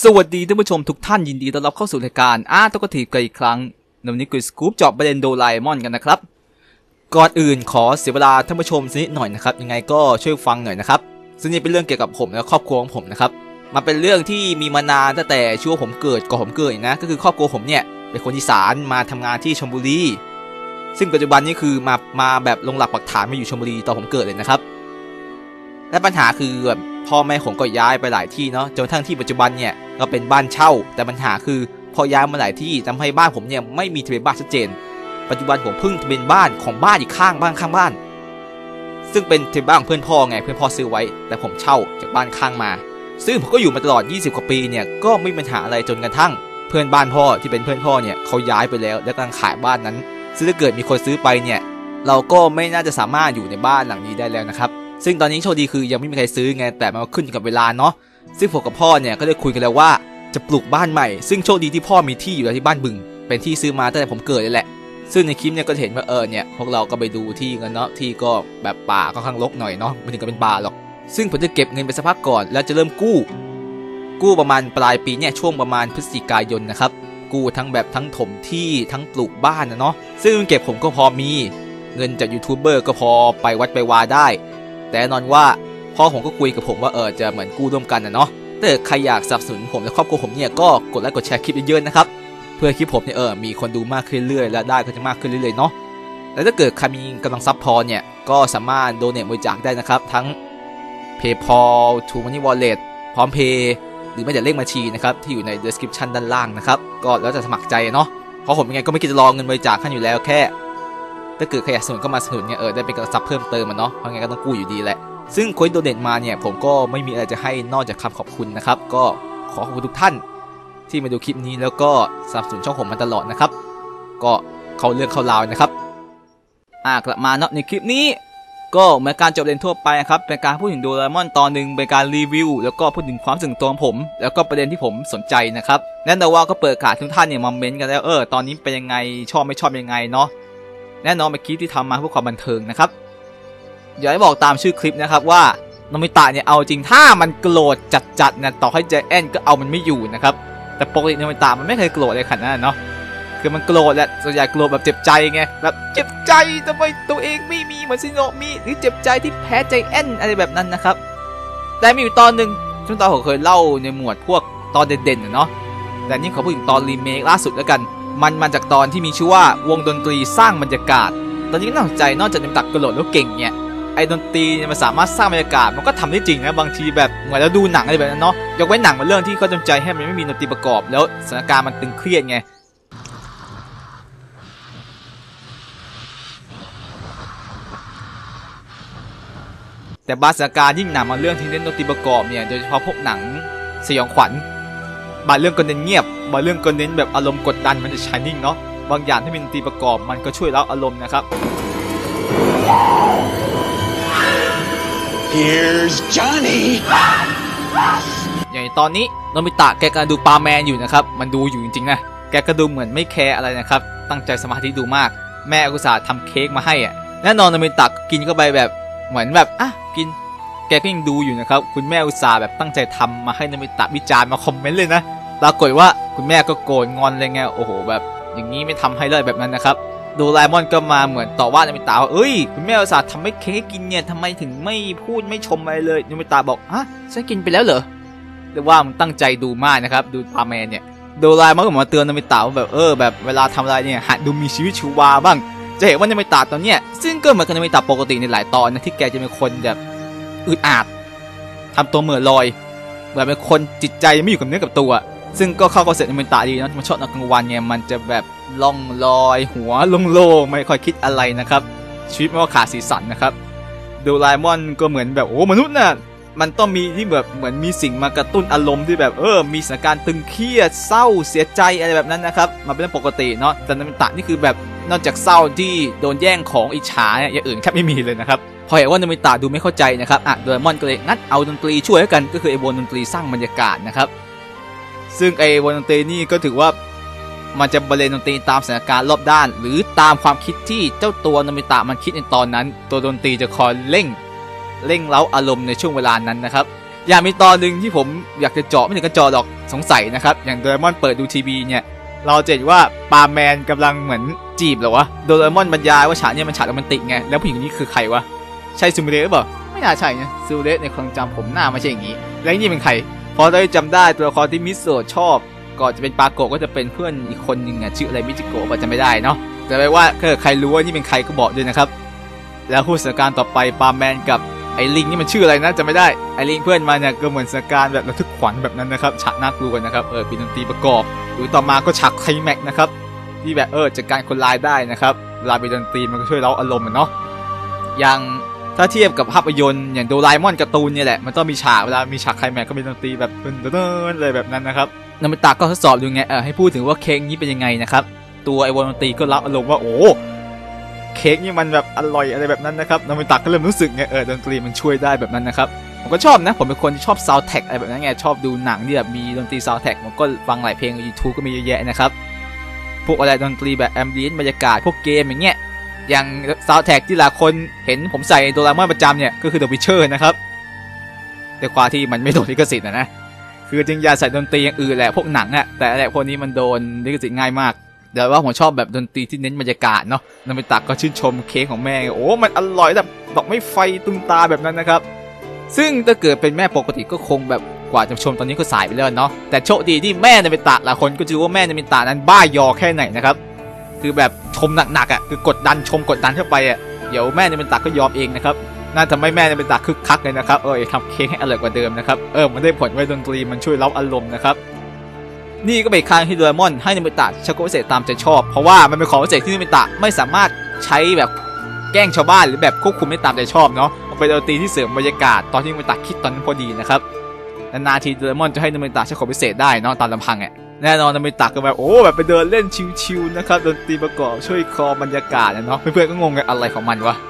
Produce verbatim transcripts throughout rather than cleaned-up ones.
สวัสดีท่านผู้ชมทุกท่านยินดีต้อนรับเข้าสู่รายการอาร์ตกทีกันอีกครั้งในวันนี้กุยสกู๊ปเจาะประเด็นโดราเอมอนกันนะครับก่อนอื่นขอเสียเวลาท่านผู้ชมสักนิดหน่อยนะครับยังไงก็ช่วยฟังหน่อยนะครับซึ่งนี่เป็นเรื่องเกี่ยวกับผมและครอบครัวของผมนะครับมันเป็นเรื่องที่มีมานานตั้งแต่ช่วงผมเกิดก่อนผมเกิดนะก็คือครอบครัวผมเนี่ยเป็นคนอีสานมาทำงานที่ชลบุรีซึ่งปัจจุบันนี้คือมามาแบบลงหลักปักฐานมาอยู่ชลบุรีตอนผมเกิดเลยนะครับและปัญหาคือแบบพ่อแม่ผมก็ย้ายไปหลายที่เนาะจนทั้งที่ปัจจุบันเนี่ยก็เป็นบ้านเช่าแต่ปัญหาคือพอย้ายมาหลายที่ทำให้บ้านผมเนี่ยไม่มีทะเบียนบ้านชัดเจนปัจจุบันผมเพิ่งทะเบียนบ้านของบ้านอีกข้างบ้านข้างบ้านซึ่งเป็นทะเบียนบ้านของเพื่อนพ่อไงเพื่อนพ่อซื้อไว้แต่ผมเช่าจากบ้านข้างมาซึ่งผมก็อยู่มาตลอดยี่สิบกว่าปีเนี่ยก็ไม่มีปัญหาอะไรจนกระทั่งเพื่อนบ้านพ่อที่เป็นเพื่อนพ่อเนี่ยเขาย้ายไปแล้วและกำลังขายบ้านนั้นซึ่งถ้าเกิดมีคนซื้อไปเนี่ยเราก็ไม่น่าจะสามารถอยู่ในบ้านหลังนี้ได้แล้วนะครับซึ่งตอนนี้โชคดีคือยังไม่มีใครซื้อไงแต่มันขึ้นกับเวลาเนาะซึ่งผมกับพ่อเนี่ยก็ได้คุยกันแล้วว่าจะปลูกบ้านใหม่ซึ่งโชคดีที่พ่อมีที่อยู่แล้วที่บ้านบึงเป็นที่ซื้อมาตั้งแต่ผมเกิดเลยแหละซึ่งในคลิปเนี่ยก็เห็นว่าเออเนี่ยพวกเราก็ไปดูที่กันเนาะที่ก็แบบป่าก็ข้างรกหน่อยเนาะไม่ถึงกับเป็นป่าหรอกซึ่งผมจะเก็บเงินไปสักพักก่อนแล้วจะเริ่มกู้กู้ประมาณปลายปีเนี่ยช่วงประมาณพฤศจิกายนนะครับกู้ทั้งแบบทั้งถมที่ทั้งปลูกบ้านนะเนาะซึ่งเก็บผมก็พอมีเงินจากยูทูบเบอร์ก็พอไปวัดไปวาได้แต่แน่นอนว่าพ่อผมก็คุยกับผมว่าเออจะเหมือนกู้ร่วมกันนะเนาะถ้าใครอยากสนับสนุนผมและครอบครัวผมเนี่ยก็กดไลค์กดแชร์คลิปเยอะๆนะครับเพื่อคลิปผมเนี่ยเออมีคนดูมากขึ้นเรื่อยๆและได้ก็จะมากขึ้นเรื่อยๆเนาะแล้วถ้าเกิดใครมีกำลังซัพพอร์ตเนี่ยก็สามารถโดเนทบริจาคได้นะครับทั้ง PayPal True Money Wallet พร้อมเพย์หรือไม่แต่เลขบัญชีนะครับที่อยู่ใน description ด้านล่างนะครับก็แล้วแต่สมัครใจเนาะเพราะผมยังไงก็ไม่คิดจะรอเงินบริจาคท่านอยู่แล้วแค่ถ้าเกิดใครอยากสนับสนุนก็มาสนับสนุนเนี่ยเออได้เป็นกำลังซับเพิ่มเติมมันเนาะเพราะงั้นก็ต้องกู้อยู่ดีแหละซึ่งคนโดเนทมาเนี่ยผมก็ไม่มีอะไรจะให้นอกจากคำขอบคุณนะครับก็ขอขอบคุณทุกท่านที่มาดูคลิปนี้แล้วก็สนับสนุนช่องผมมาตลอดนะครับก็เข้าเรื่องเข้าราวนะครับอ่ากลับมาเนาะในคลิปนี้ก็เหมือนการจบเรียนทั่วไปครับเป็นการพูดถึงโดราเอมอนตอนหนึ่งเป็นการรีวิวแล้วก็พูดถึงความสึกตัวของผมแล้วก็ประเด็นที่ผมสนใจนะครับแน่นอนว่าก็เปิดโอกาสทุกท่านเนี่ยมาเม้นต์กันแล้วเออตอนนี้เป็นยังไงชอบไม่ชอบยังไงเนาะแน่นอนเป็นคลิปที่ทำมาเพื่อความบันเทิงนะครับอย่าให้บอกตามชื่อคลิปนะครับว่าโนมิตะเนี่ยเอาจริงถ้ามันโกรธจัดๆนะต่อให้ใจแอนก็เอามันไม่อยู่นะครับแต่ปกติโนมิตะมันไม่เคยโกรธอะไรขนาดนั้นเนาะคือมันโกรธแหละส่วนใหญ่โกรธแบบเจ็บใจไงแบบเจ็บใจทำไมตัวเองไม่มีเหมือนซิโนะมีหรือเจ็บใจที่แพ้ใจแอนอะไรแบบนั้นนะครับแต่มีอยู่ตอนหนึ่งช่วงตอนผมเคยเล่าในหมวดพวกตอนเด่นๆเนาะแต่นี่ขอพูดถึงตอนรีเมคล่าสุดแล้วกันมันมาจากตอนที่มีชื่อว่าวงดนตรีสร้างบรรยากาศตอนนี้น่าสนใจนอกจากโนมิตะโกรธแล้วเก่งเนี่ยไอ้ดนตรีมันสามารถสร้างบรรยากาศมันก็ทำได้จริงนะบางทีแบบเหมือนเราดูหนังอะไรแบบนั้นเนาะยกเว้นหนังมันเรื่องที่เขาจำใจให้มันไม่มีดนตรีประกอบแล้วสถานการณ์มันตึงเครียดไงแต่บางสถานการณ์ยิ่งหนังมาเรื่องที่เน้นดนตรีประกอบเนี่ยโดยเฉพาะพวกหนังสยองขวัญบางเรื่องก็เน้นเงียบบางเรื่องก็เน้นแบบอารมณ์กดดันมันจะชายนิ่งเนาะบางอย่างที่มีดนตรีประกอบมันก็ช่วยเล่าอารมณ์นะครับ Here's Johnny อย่างตอนนี้โนมิตะแกกำลังดูปลาแมนอยู่นะครับมันดูอยู่จริงๆนะแกก็ดูเหมือนไม่แคร์อะไรนะครับตั้งใจสมาธิดูมากแม่อุตส่าห์ทำเค้กมาให้อ่ะแน่นอนโนมิตะกินเข้าไปแบบเหมือนแบบอ่ะกินแกก็ยังดูอยู่นะครับคุณแม่อุตส่าห์แบบตั้งใจทำมาให้โนมิตะวิจารณ์มาคอมเมนต์เลยนะปรากฏว่าคุณแม่ก็โกรธงอนเลยไงโอ้โหแบบอย่างนี้ไม่ทำให้เลยแบบนั้นนะครับโดราเอมอนก็มาเหมือนต่อว่าโนมิตะว่าเอ้ยคุณแม่อุตส่าห์ทำให้เค้กกินเนี่ยทำไมถึงไม่พูดไม่ชมอะไรเลยโนมิตะบอกฮะฉันกินไปแล้วเหรอหรือว่ามันตั้งใจดูมากนะครับดูปลาแมนเนี่ยโดราเอมอนก็มาเตือนโนมิตะว่าแบบเออแบบเวลาทำอะไรเนี่ยหัดดูมีชีวิตชีวาบ้างจะเห็นว่าโนมิตะตอนเนี้ยซึ่งก็เหมือนกับโนมิตะปกติในหลายตอนนะที่แกจะเป็นคนแบบอึดอัดทำตัวเหม่อลอยแบบเป็นคนจิตใจไม่อยู่กับเนื้อกับตัวซึ่งก็เข้าคอนเซ็ปต์โนมิตะดีนะมันชอบตอนกลางวันเนี่ยมันจะแบบล่องลอยหัวโล่งๆไม่ค่อยคิดอะไรนะครับชีวิตไม่ว่าขาดสีสันนะครับโดราเอมอนก็เหมือนแบบโอ้มนุษย์น่ะมันต้องมีที่แบบเหมือนมีสิ่งมากระตุ้นอารมณ์ที่แบบเออมีสถานการณ์ตึงเครียดเศร้าเสียใจอะไรแบบนั้นนะครับมันเป็นเรื่องปกติเนาะแต่โนมิตะนี่คือแบบนอกจากเศร้าที่โดนแย่งของอิจฉาเนี่ยอย่างอื่นแทบไม่มีเลยนะครับพอเห็นว่าโนมิตะดูไม่เข้าใจนะครับอ่ะโดราเอมอนก็เลยงัดเอาดนตรีช่วยกันก็คือไอ้วงดนตรีสร้างบรรยากาศนะครับซึ่งไอ้วงดนตรีนี่ก็ถือว่ามันจะบรรเลงดนตรีตามสถานการณ์รอบด้านหรือตามความคิดที่เจ้าตัวโนมิตะมันคิดในตอนนั้นตัวดนตรีจะคอยเร่งเร่งเร้าอารมณ์ในช่วงเวลานั้นนะครับอย่างมีตอนหนึ่งที่ผมอยากจะเจาะไม่ถึงกับเจาะหรอกสงสัยนะครับอย่างโดเรมอนเปิดดูทีวีเนี่ยเราจะเห็นว่าปาแมนกำลังเหมือนจีบเหรอวะโดเรมอนบรรยายว่าฉากนี้มันฉากโรแมนติกไงแล้วผู้หญิงนี้คือใครวะใช่ซูมิเระหรือเปล่าไม่น่าใช่นะซูมิเระในความจำผมหน้าไม่ใช่อย่างนี้แล้วนี่เป็นใครพอได้จำได้ตัวละครที่มิโซะชอบก่อนจะเป็นปาโกะก็จะเป็นเพื่อนอีกคนหนึ่งอ่ะชื่ออะไรมิจิโกะจะไม่ได้เนาะแต่ไม่ว่าถ้าใครรู้ว่านี่เป็นใครก็บอกด้วยนะครับแล้วผู้สถานการณ์ต่อไปปาแมนกับไอ้ลิงนี่มันชื่ออะไรนะจะไม่ได้ไอ้ลิงเพื่อนมาเนี่ยก็เหมือนสถานการณ์แบบระทึกขวัญแบบนั้นนะครับฉากน่ากลัวนะครับเออเป็นดนตรีประกอบหรือต่อมาก็ฉากไคลแม็กซ์นะครับที่แบบเออจัดการคนร้ายได้นะครับเวลาเป็นดนตรีมันก็ช่วยเร้าอารมณ์เนาะอย่างถ้าเทียบกับภาพยนตร์อย่างโดราเอมอนการ์ตูนเนี่ยแหละมันต้องมีฉากเวลามีฉากไคลแม็กซ์ก็เป็นดนตรีแบบเดินๆเลยแบบนั้นนะครับนามิตะก็ทดสอบดูไงเออให้พูดถึงว่าเค้กนี้เป็นยังไงนะครับตัวไอวอนดนตรีก็รับอารมณ์ว่าโอ้เค้กนี่มันแบบอร่อยอะไรแบบนั้นนะครับนามิตะก็เริ่มรู้สึกไงเออดนตรีมันช่วยได้แบบนั้นนะครับผมก็ชอบนะผมเป็นคนที่ชอบซาวด์แทร็กอะไรแบบนั้นไงชอบดูหนังที่แบบมีดนตรีซาวด์แทร็กผมก็ฟังหลายเพลงใน YouTube ก็มีเยอะแยะนะครับพวกอะไรดนตรีแบบแอมเบียนต์บรรยากาศพวกเกมอย่างเงี้ยอย่างซาวด์แทร็กที่หลายคนเห็นผมใส่โดราเอมอนประจำเนี่ยก็คือ The Witcher นะครับแต่ความที่มันไม่โดนลิขสิทธิ์นะนะคือจริงอยากใส่ดนตรีอย่างอื่นแหละพวกหนังอะแต่แหละพวกนี้มันโดนลิขสิทธิ์ง่ายมากเดี๋ยวว่าผมชอบแบบดนตรีที่เน้นบรรยากาศเนาะนามิตะก็ชื่นชมเค้กของแม่โอ้มันอร่อยแบบดอกไม้ไฟตุ้มตาแบบนั้นนะครับซึ่งถ้าเกิดเป็นแม่ปกติก็คงแบบกว่าจะชมตอนนี้ก็สายไปแล้วเนาะแต่โชคดีที่แม่นามิตะหลายคนก็จะรู้ว่าแม่นามิตะนั้นบ้ายอแค่ไหนนะครับคือแบบชมหนักๆอ่ะคือกดดันชมกดดันเข้าไปอ่ะเดี๋ยวแม่นามิตะก็ยอมเองนะครับน่าจะไม่แม่นามิตะคึกคักเลยนะครับเออทำเค้กให้อร่อยกว่าเดิมนะครับเออมันได้ผลไว้ดนตรีมันช่วยเร้าอารมณ์นะครับนี่ก็เป็นครั้งที่โดราเอมอนให้นามิตะใช้ความพิเศษตามใจชอบเพราะว่ามันเป็นของพิเศษที่นามิตะไม่สามารถใช้แบบแกล้งชาวบ้านหรือแบบควบคุมไม่ตามใจชอบเนาะเป็นดนตรีที่เสริมบรรยากาศตอนที่นามิตะคิดตอนนั้นพอดีนะครับนานๆทีโดราเอมอนจะให้นามิตะใช้ของพิเศษได้เนาะตามลำพังอ่ะแน่นอนนามิตะก็แบบโอ้แบบไปเดินเล่นชิลๆนะครับดนตรีประกอบช่วยคลอบรรยากาศเนาะเพื่อนๆก็งงกันอะไรของมันวะ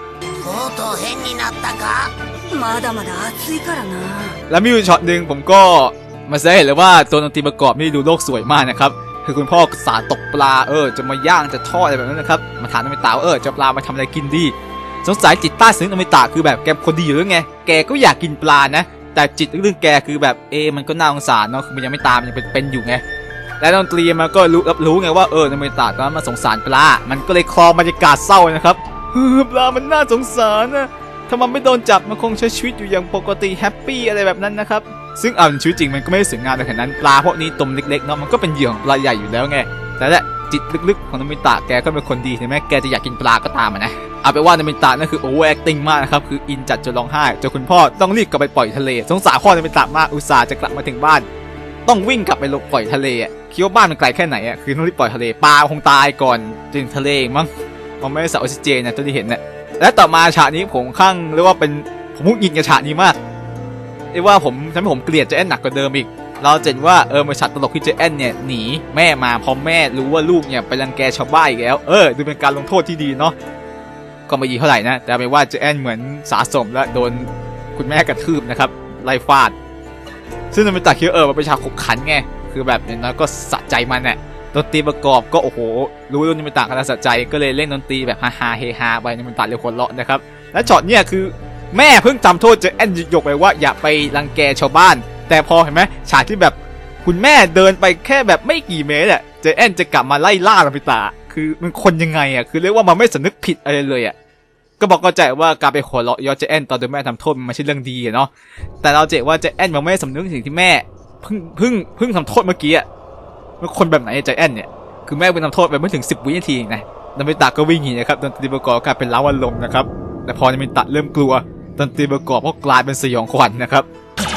แล้วมีอยู่ช็อตหนึ่งผมก็มาเห็นเลยว่าตัวดนตรีประกอบนี่ดูโลกสวยมากนะครับคือคุณพ่อสาตกปลาเออจะมาย่างจะทอดอะไรแบบนั้นนะครับมาถามนามิตะเออจะปลามาทำอะไรกินดีสงสัยจิตใต้สำนึกนามิตะคือแบบแกคนดีอยู่แล้วไงแกก็อยากกินปลานะแต่จิตเรื่องแกคือแบบเอมันก็น่าสงสารเนาะคือมันยังไม่ตายมันยังเป็นอยู่ไงและดนตรีมันก็รู้รับรู้ไงว่าเออนามิตะตอนนั้นมาสงสารปลามันก็เลยคลอบรรยากาศเศร้านะครับเออปลามันน่าสงสารนะถ้ามันไม่โดนจับมันคงใช้ชีวิตอยู่อย่างปกติแฮปปี้อะไรแบบนั้นนะครับซึ่งเอาชีวิตจริงมันก็ไม่ได้สวยงามแบบนั้นปลาพวกนี้ตมเล็กๆเนาะมันก็เป็นเหยื่อของปลาใหญ่อยู่แล้วไงแต่แหละจิตลึกๆของนามิตะแกก็เป็นคนดีถึงแม้แกจะอยากกินปลาก็ตามนะเอาไปว่านามิตะนั่นคือโอเวอร์แอคติ้งมากนะครับคืออินจัดจนร้องไห้จนคุณพ่อต้องรีบกลับไปปล่อยทะเลสงสารพ่อนามิตะมากอุตส่าห์จะกลับมาถึงบ้านต้องวิ่งกลับไปลงปล่อยทะเลอ่ะคิดว่าบ้านมันไกลแค่ไหนอ่ะคือต้องรีบปล่อยทะเลปลาคงตายก่อนถึงทะเลมั้งมันไม่ได้ใส่ออกซิเจนนะตัวที่เห็นเนี่ยและต่อมาฉากนี้ผมข้างเรียกว่าเป็นผมมุ่งยิงกับฉากนี้มากเรียกว่าผมทำให้ผมเกลียดเจแอนหนักกว่าเดิมอีกเราเห็นว่าเออมาฉากตลกที่เจแอนเนี่ยหนีแม่มาพอแม่รู้ว่าลูกเนี่ยไปรังแกชาวบ้านอีกแล้วเออดูเป็นการลงโทษที่ดีเนาะก็ไม่ดีเท่าไหร่นะแต่ไม่ว่าเจแอนเหมือนสะสมและโดนคุณแม่กระทืบนะครับไล่ฟาดซึ่งนามิตะคิดเออมันเป็นฉากขบขันไงคือแบบอย่างน้อยก็สะใจมันเนี่ยดนตรีประกอบก็โอ้โหรู้ว่านามิตะขนาดสะใจก็เลยเล่นดนตรีแบบฮาฮาเฮฮาไปนามิตะเรียกคนเลาะนะครับและช็อตเนี่ยคือแม่เพิ่งจำโทษเจแอนยกไปว่าอย่าไปรังแกชาวบ้านแต่พอเห็นไหมฉากที่แบบคุณแม่เดินไปแค่แบบไม่กี่เมตรอ่ะเจแอนจะกลับมาไล่ล่านามิตะคือมันคนยังไงอ่ะคือเรียกว่ามันไม่สำนึกผิดอะไรเลยอ่ะก็บอกเข้าใจว่าการไปหัวเราะยอเจแอนตอนโดนแม่ทำโทษมันไม่ใช่เรื่องดีเนาะแต่เราเจว่าเจแอนมันไม่สำนึกสิ่งที่แม่เพิ่งเพิ่งเพิ่งทำโทษเมื่อกี้อ่ะมันคนแบบไหนเจแอนเนี่ยคือแม่เพิ่งทำโทษไปไม่ถึงสิบวินาทีนะนามิตะก็วิ่งหนีนะครับดนตรีประกอบกลายเป็นล้าวันลมนะครับแต่พอนามิตะเริ่มกลัวดนตรีประกอบก็กลายเป็นสยองขวัญนะครับ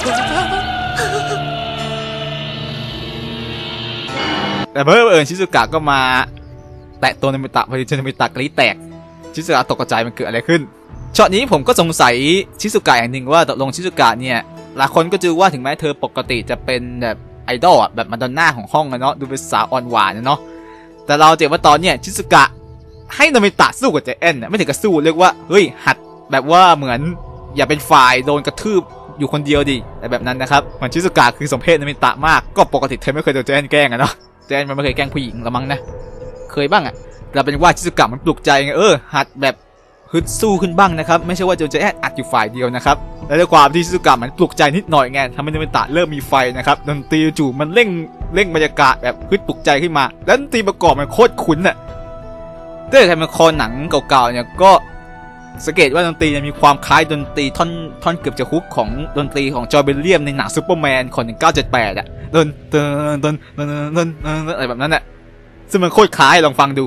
แต่เมื่อเอิญชิซุกะก็มาแตะตัวนามิตะพอดีจนนามิตะกรี๊ดแตกชิซุกะตกใจมันเกิดอะไรขึ้นช็อตนี้ผมก็สงสัยชิซุกะอย่างหนึ่งว่าตกลงชิซุกะเนี่ยหลายคนก็จะว่าถึงแม้เธอปกติจะเป็นแบบไอดอลอ่ะแบบมาดอนน่าของห้องนะเนาะดูเป็นสาวอ่อนหวานนะเนาะแต่เราเจอว่าตอนเนี้ยชิซุกะให้นามิตะสู้กับเจแอนไม่ถึงกับสู้เรียกว่าเฮ้ยหัดแบบว่าเหมือนอย่าเป็นฝ่ายโดนกระทืบอยู่คนเดียวดิแต่แบบนั้นนะครับมันชิซุกะคือสมเพศนามิตะมากก็ปกติเธอไม่เคยโดนเจแอนแกล้งอะเนาะเจแอนมันไม่เคยแกล้งผู้หญิงละมั้งนะเคยบ้างอะเราเป็นว่าชิซุกะมันปลุกใจไงเออหัดแบบฮึดสู้ขึ้นบ้างนะครับไม่ใช่ว่าจะแอนอัดอยู่ฝ่ายเดียวนะครับและด้วยความที่ชิซุกะมันปลุกใจนิดหน่อยไงทำให้โนบิตะเริ่มมีไฟนะครับดนตรีจู่มันเร่งเร่งบรรยากาศแบบฮึดปลุกใจขึ้นมาแล้วดนตรีประกอบมันโคตรคุ้นอ่ะถ้าใครมาคอหนังเก่าๆเนี่ยก็สังเกตว่าดนตรีมีความคล้ายดนตรีท่อนท่อนเกือบจะฮุกของดนตรีของจอร์เบลเลียมในหนังซูเปอร์แมนของหนึ่งเก้าเจ็ดแปดอ่ะดนดนดนดนดนอะไรแบบนั้นอ่ะซึ่งมันโคตรคล้ายลองฟังดู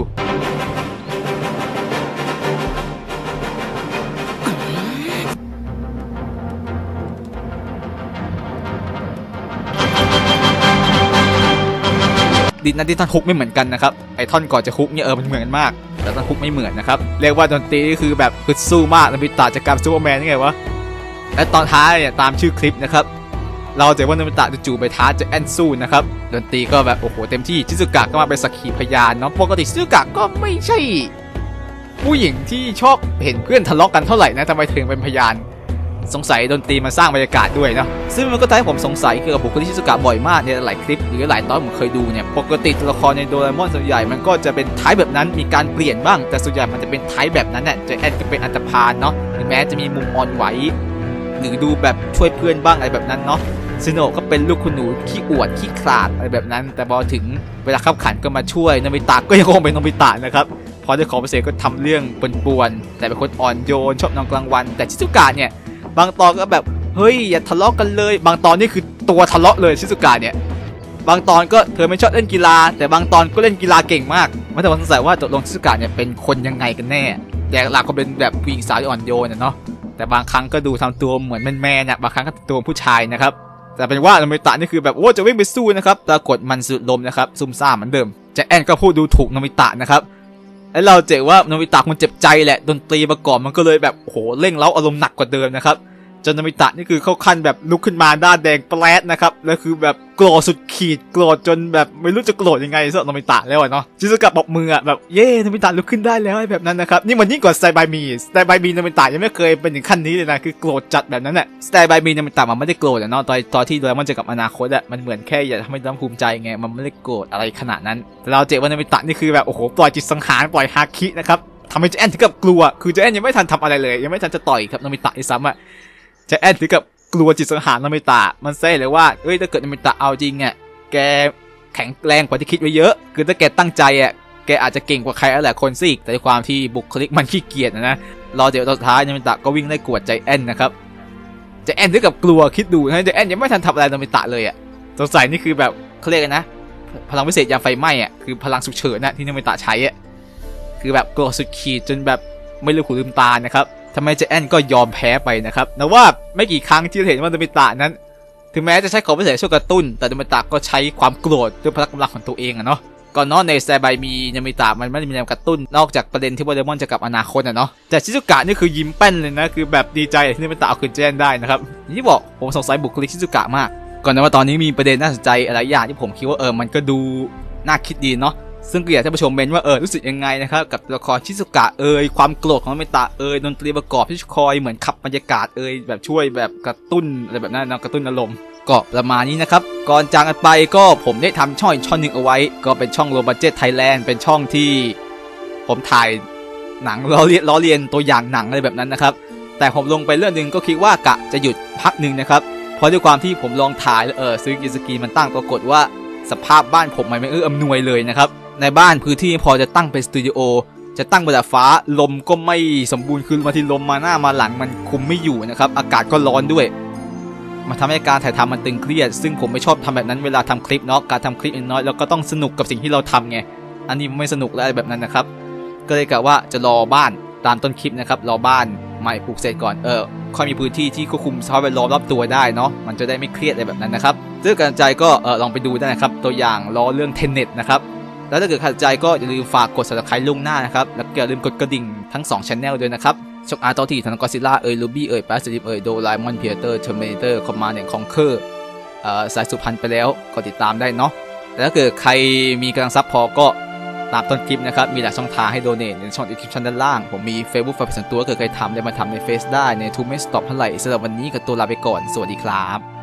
ดินนั้นที่ท่อนฮุกไม่เหมือนกันนะครับไอท่อนก่อนจะฮุกเนี่ยเออมันเหมือนมากแต่ท่อนฮุกไม่เหมือนนะครับเรียกว่าดนตรีคือแบบฮึดสู้มากโนบิตะจะกลายเป็นซูเปอร์แมนยังไงวะและตอนท้ายเนี่ยตามชื่อคลิปนะครับเราจะว่าโนบิตะจู่ๆไปท้าจะแอนสู้นะครับดนตรีก็แบบโอ้โหเต็มที่ชิซุกะก็มาเป็นสักขีพยานเนาะปกติชิซุกะก็ไม่ใช่ผู้หญิงที่ชอบเห็นเพื่อนทะเลาะกันเท่าไหร่นะทำไมถึงเป็นพยานสงสัยดนตรีมาสร้างบรรยากาศด้วยเนาะซึ่งมันก็ทำให้ผมสงสัยเกี่ยวกับบุคลิกชิซุกะบ่อยมากในหลายคลิปหรือหลายตอนผมเคยดูเนี่ยปกติตัวละครในโดราเอมอนส่วนใหญ่มันก็จะเป็นไทป์แบบนั้นมีการเปลี่ยนบ้างแต่ส่วนใหญ่มันจะเป็นไทป์แบบนั้นเนี่ยจะแอนก็เป็นอันธพาลเนาะถึงแม้จะมีมุมอ่อนไหวหรือดูแบบช่วยเพื่อนบ้างอะไรแบบนั้นเนาะซิโนะก็เป็นลูกคุณหนูขี้อวดขี้ขลาดอะไรแบบนั้นแต่พอถึงเวลาขับขันก็มาช่วยโนบิตะก็ยังคงเป็นโนบิตะนะครับพอได้ของพิเศษก็ทำเรื่องป่วนๆแต่เป็นคนอ่อนโยนชอบนอนกลางวันแต่ชิซุกะเนี่ยบางตอนก็แบบเฮ้ยอย่าทะเลาะกันเลยบางตอนนี่คือตัวทะเลาะเลยชิซุกะเนี่ยบางตอนก็เธอไม่ชอบเล่นกีฬาแต่บางตอนก็เล่นกีฬาเก่งมากไม่ต้องสงสัยว่าตกลงชิซุกะเนี่ยเป็นคนยังไงกันแน่แต่หลักก็เป็นแบบผู้หญิงสาวอ่อนโยนนะเนาะแต่บางครั้งก็ดูทำตัวเหมือนแมนๆเนี่ยบางครั้งก็ตัวผู้ชายนะครับแต่เป็นว่าโนบิตะนี่คือแบบโอ้จะวิ่งไปสู้นะครับปรากฏมันสุดลมนะครับซุ่มซ่ามเหมือนเดิมจะแอนก็พูดดูถูกโนบิตะนะครับแล้วเราเจอว่าโนบิตะคงเจ็บใจแหละดนตรีประกอบมันก็เลยแบบโหเร่งเร้าอารมณ์หนักกว่าเดิมนะครับจนโนบิตะนี่คือเข้าขั้นแบบลุกขึ้นมาหน้าแดงแปรดนะครับแล้วคือแบบโกรธสุดขีดโกรธจนแบบไม่รู้จะโกรธยังไงสำหรับโนบิตะแล้วเนาะชิซุกะบอกมืออ่ะแบบเย่โนบิตะลุกขึ้นได้แล้วแบบนั้นนะครับนี่มันยิ่งกว่าสไตล์บายมีสไตล์บายมีโนบิตะยังไม่เคยเป็นถึงขั้นนี้เลยนะคือโกรธจัดแบบนั้นแหละสไตล์บายมีโนบิตะมันไม่ได้โกรธเนาะตอนตอนที่โดราเอมอนเจอกับอนาคตอ่ะมันเหมือนแค่อยากทำให้น้ำภูมิใจไงมันไม่ได้โกรธอะไรขนาดนั้นแต่เราเจอว่าโนบิตะนี่คือแบบโอ้โหปล่อยจิตสังหารปล่อยฮาคินะครับทำให้เจแอนถึงกับกลัวคือเจแอนยังไม่ทันทำอะไรเลยยังไม่ทันจะต่อยครับโนบิตะที่ซ้ำอ่ะเจแอนถึงกับกลัวจิตสังหารโนบิตะมันเซ่เลยว่าเอ้ยถ้าเกิดโนบิตะเอาจริงอ่ะแกแข็งแรงกว่าที่คิดไว้เยอะคือถ้าแกตั้งใจอ่ะแกอาจจะเก่งกว่าใครหลายคนสิแต่ความที่บุคลิกมันขี้เกียจนะนะรอเดี๋ยวตอนสุดท้ายโนบิตะก็วิ่งไล่กวดใจแอนนะครับใจแอนถึงกับกลัวคิดดูนะใจแอนยังไม่ทันทำอะไรโนบิตะเลยอ่ะสงสัยนี่คือแบบเขาเรียกกันนะพลังพิเศษยามไฟไหม้อ่ะคือพลังฉุกเฉินน่ะที่โนบิตะใช้อ่ะคือแบบกลัวสุดขีดจนแบบไม่ลืมหูลืมตานะครับทำไมใจแอนก็ยอมแพ้ไปนะครับแต่ว่าไม่กี่ครั้งที่เราเห็นว่าโนบิตะนั้นถึงแม้จะใช้ของพิเศษช่วยกระตุ้นแต่โนบิตะก็ใช้ความโกรธด้วยพลังกำลังของตัวเองอะเนาะก่อนนอนในแซบายมีโนบิตะมันไม่ได้มีแรงกระตุ้นนอกจากประเด็นที่โดราเอมอนจะกลับอนาคตอะเนาะแต่ชิซุกะนี่คือยิ้มแป้นเลยนะคือแบบดีใจที่โนบิตะเอาคืนแจนได้นะครับอย่างที่บอกผมสงสัยบุคลิกชิซุกะมากก่อนนะว่าตอนนี้มีประเด็นน่าสนใจอะไรอย่างที่ผมคิดว่าเออมันก็ดูน่าคิดดีเนาะซึ่งก็อยากให้ผู้ชมเมนว่าเออรู้สึกยังไงนะครับกับตัวละครชิซุกะเอยความโกรธของโนบิตะเอยดนตรีประกอบที่คอยเหมือนขับบรรยากาศเอยแบบช่วยแบบกระตุ้นอะไรแบบนั้นนะกระตุ้นอารมณ์ก็ประมาณนี้นะครับก่อนจากกันไปก็ผมได้ทำช่องอีกช่องนึงเอาไว้ก็เป็นช่องโรบัจเจตไทยแลนด์เป็นช่องที่ผมถ่ายหนังล้อเลียนล้อเลียนตัวอย่างหนังอะไรแบบนั้นนะครับแต่ผมลงไปเรื่องนึงก็คิดว่ากะจะหยุดพักนึงนะครับเพราะด้วยความที่ผมลองถ่ายแล้วเออซื้อกิสกีมันตั้งปรากฏว่าสภาพบ้านผมมันไม่เอื้ออำนวยเลยนะครับในบ้านพื้นที่พอจะตั้งเป็นสตูดิโอจะตั้งบนดาดฟ้าลมก็ไม่สมบูรณ์คือมาที่ลมมาหน้ามาหลังมันคุมไม่อยู่นะครับอากาศก็ร้อนด้วยมันทำให้การถ่ายทำมันตึงเครียดซึ่งผมไม่ชอบทำแบบนั้นเวลาทำคลิปเนาะการทำคลิปน้อยเราก็ต้องสนุกกับสิ่งที่เราทำไงอันนี้ไม่สนุกแล้วอะไรแบบนั้นนะครับก็เลยกะว่าจะรอบ้านตามต้นคลิปนะครับรอบ้านใหม่ปลูกเสร็จก่อนเออค่อยมีพื้นที่ที่ควบคุมสภาพแวดล้อมรอบตัวได้เนาะมันจะได้ไม่เครียดอะไรแบบนั้นนะครับซึ่งการใจก็เออลองไปดูได้นะครับตัวอย่างล้อเรื่องเทนเน็ตนะครับแล้วถ้าเกิดขัดใจก็อย่าลืมฝากกด ซับสไครบ์ ล่วงหน้านะครับแล้วก็อย่าลืมกดกระดิ่งทั้งสอง Channel ด้วยนะครับช่องอาร์ตอที่ทั้งก็อดซิลล่าเอ่ยลูบี้เอ่ยแปซิฟิกเอ่ยโดราเอมอนเพียเตอร์เทอร์มิเนเตอร์คอมมานด์แอนด์คองเคอร์เอ่อสายสุพรรณไปแล้วก็ติดตามได้เนาะแต่ถ้าเกิดใครมีกำลังซับพอก็ตามต้นคลิปนะครับมีหลายช่องทางให้โดเนทในช่องดีสคริปชั่นด้านล่างผมมี Facebook ฝากเป็นส่วนตัวเกิดใครทำได้มาทำในเฟซได้ในทูเมสต็อปเท่าไหร่สำหรับวันนี้กับตัวลาไปก่อนสวัสดีครับ